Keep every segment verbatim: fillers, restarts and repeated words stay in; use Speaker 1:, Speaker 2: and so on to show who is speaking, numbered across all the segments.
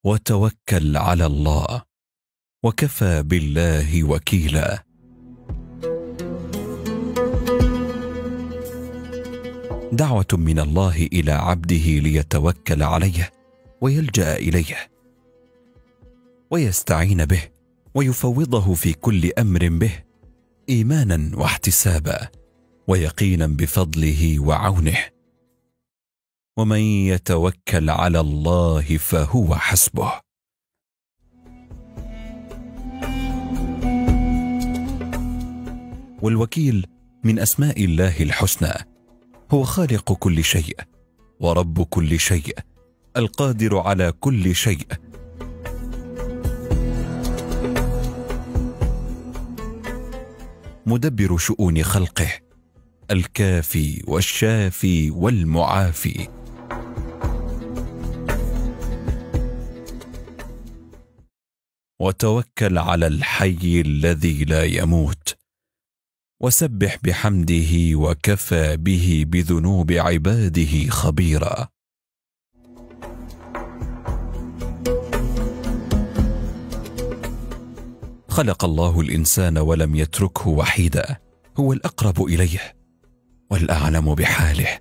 Speaker 1: وتوكل على الله وكفى بالله وكيلا. دعوة من الله إلى عبده ليتوكل عليه ويلجأ إليه ويستعين به ويفوضه في كل أمر به، إيمانا واحتسابا ويقينا بفضله وعونه. ومن يتوكل على الله فهو حسبه. والوكيل من أسماء الله الحسنى، هو خالق كل شيء ورب كل شيء، القادر على كل شيء. مدبر شؤون خلقه، الكافي والشافي والمعافي. وتوكل على الحي الذي لا يموت، وسبح بحمده وكفى به بذنوب عباده خبيرا. خلق الله الإنسان ولم يتركه وحيدا، هو الأقرب إليه والأعلم بحاله،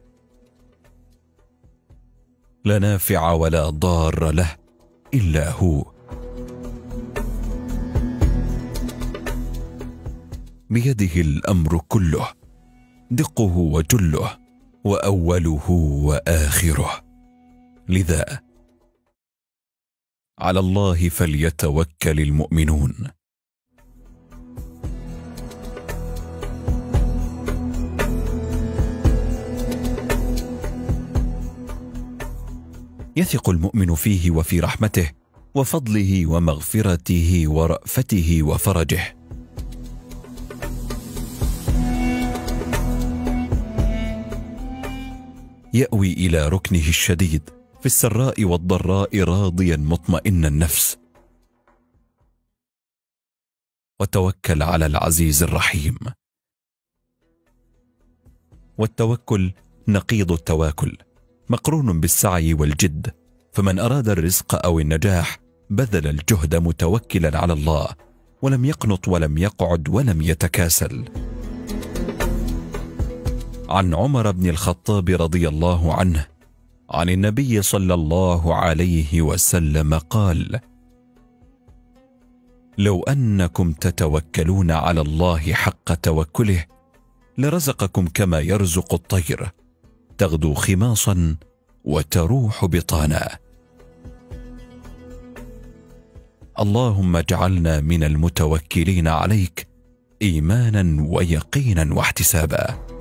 Speaker 1: لا نافع ولا ضار له إلا هو. بيده الأمر كله، دقه وجله، وأوله وآخره. لذا على الله فليتوكل المؤمنون. يثق المؤمن فيه وفي رحمته وفضله ومغفرته ورأفته وفرجه. يأوي إلى ركنه الشديد في السراء والضراء راضيا مطمئن النفس. وتوكل على العزيز الرحيم. والتوكل نقيض التواكل، مقرون بالسعي والجد، فمن أراد الرزق أو النجاح بذل الجهد متوكلا على الله، ولم يقنط ولم يقعد ولم يتكاسل. عن عمر بن الخطاب رضي الله عنه عن النبي صلى الله عليه وسلم قال: لو أنكم تتوكلون على الله حق توكله لرزقكم كما يرزق الطير، تغدو خماصا وتروح بطانا. اللهم اجعلنا من المتوكلين عليك إيمانا ويقينا واحتسابا.